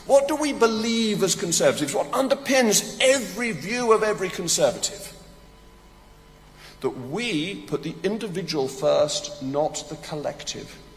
What do we believe as Conservatives? What underpins every view of every Conservative? That we put the individual first, not the collective.